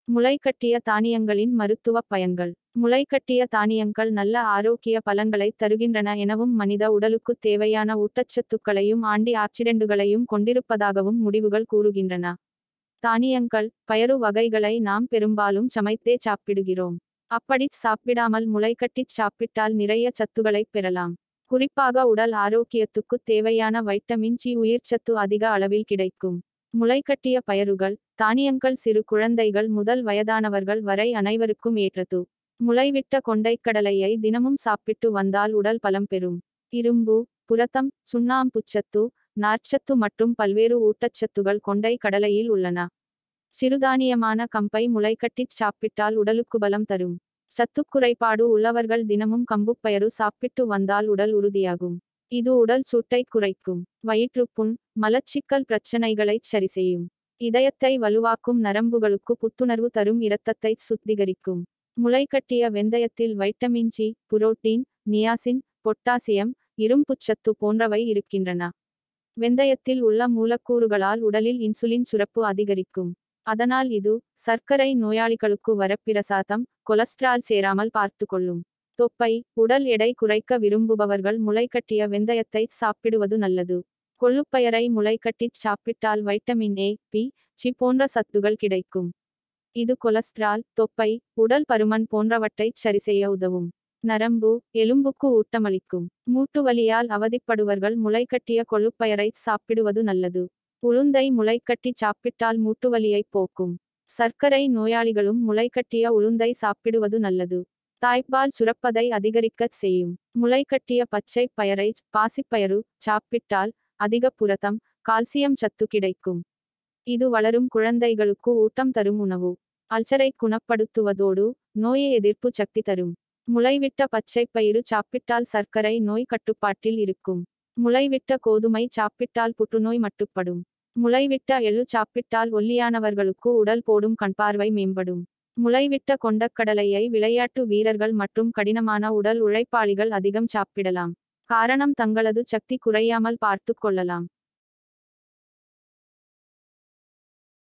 முளைக்கட்டிய தானியங்களின் மருத்துவ பயன்கள். முளைக்கட்டிய தானியங்கள் நல்ல ஆரோக்கிய பலன்களை தருகின்றன எனவும் மனித உடலுக்கு தேவையான ஊட்டச்சத்துக்களையும் ஆன்டி ஆக்சிடென்ட்டுகளையும் கொண்டிருப்பதாகவும் முடிவுகள் கூறுகின்றன. தானியங்கள் பயறு வகைகளை நாம் பெரும்பாலும் சமைத்தே சாப்பிடுகிறோம். அப்படி சாப்பிடாமல் முளைக்கட்டிச் சாப்பிட்டால் நிறைய சத்துக்களைப் பெறலாம். குறிப்பாக உடல் ஆரோக்கியத்துக்கு தேவையான வைட்டமின் சி உயிர்ச்சத்து அதிக அளவில் கிடைக்கும். முளைக்கட்டிய பயறுகள் தானியங்கள் சிறு குழந்தைகள் முதல் வயதானவர்கள் வரை அனைவருக்கும் ஏற்றது. முளைவிட்ட கொண்டைக்கடலையை தினமும் சாப்பிட்டு வந்தால் உடல் பலம் பெறும். இரும்பு புரதம் சுண்ணாம்புச்சத்து நார்ச்சத்து மற்றும் பல்வேறு ஊட்டச்சத்துகள் கொண்டை கடலையில் உள்ளன. சிறுதானியமான கம்பை முளைக்கட்டிச் சாப்பிட்டால் உடலுக்கு பலம் தரும். சத்துக்குறைபாடு உள்ளவர்கள் தினமும் கம்புப்பயறு சாப்பிட்டு வந்தால் உடல் உறுதியாகும். இது உடல் சூட்டை குறைக்கும். வயிற்றுப்புண் மலச்சிக்கல் பிரச்சனைகளைச் சரிசெய்யும். இதயத்தை வலுவாக்கும். நரம்புகளுக்கு புத்துணர்வு தரும். இரத்தத்தை சுத்திகரிக்கும். முளைக்கட்டிய வெந்தயத்தில் vitamin C protein niacin potassium இரும்புச்சத்து போன்றவை இருக்கின்றன. வெந்தயத்தில் உள்ள மூலக்கூறுகளால் உடலில் இன்சுலின் சுரப்பு அதிகரிக்கும். அதனால் இது சர்க்கரை நோயாளிகளுக்கு வரப்பிரசாதம் கொலஸ்ட்ரால் சேராமல் பார்த்துக்கொள்ளும். தொப்பை உடல் எடை குறைக்க விரும்புபவர்கள் முளைக்கட்டிய வெந்தயத்தை சாப்பிடுவது நல்லது. கொள்ளுப்பயரை முளைக்கட்டிச் சாப்பிட்டால் வைட்டமின் ஏ பி சி போன்ற சத்துகள் கிடைக்கும். இது கொலஸ்ட்ரால் தொப்பை உடல் பருமன் போன்றவற்றைச் சரிசெய்ய உதவும். நரம்பு எலும்புக்கு ஊட்டமளிக்கும். மூட்டு வலியால் அவதிப்படுவர்கள் முளைக்கட்டிய கொள்ளுப்பயரை சாப்பிடுவது நல்லது. உளுந்தை முளைக்கட்டி சாப்பிட்டால் மூட்டுவலியை போக்கும். சர்க்கரை நோயாளிகளும் முளைக்கட்டிய உளுந்தை சாப்பிடுவது நல்லது. தாய்ப்பால் சுரப்பதை அதிகரிக்கச் செய்யும். முளைக்கட்டிய பச்சை பயரை பாசிப்பயறு சாப்பிட்டால் அதிக புரதம் கால்சியம் சத்து கிடைக்கும். இது வளரும் குழந்தைகளுக்கு ஊட்டம் தரும் உணவு. அல்சரை குணப்படுத்துவதோடு நோயை எதிர்ப்பு சக்தி தரும். முளைவிட்ட பச்சைப்பயிறு சாப்பிட்டால் சர்க்கரை நோய் கட்டுப்பாட்டில் இருக்கும். முளைவிட்ட கோதுமை சாப்பிட்டால் புற்றுநோய் மட்டுப்படும். முளைவிட்ட எள்ளு சாப்பிட்டால் ஒல்லியானவர்களுக்கு உடல் போடும் கண்பார்வை மேம்படும். முளைவிட்ட கொண்டக்கடலையை விளையாட்டு வீரர்கள் மற்றும் கடினமான உடல் உழைப்பாளிகள் அதிகம் சாப்பிடலாம். காரணம் தங்களது சக்தி குறையாமல் பார்த்து கொள்ளலாம்.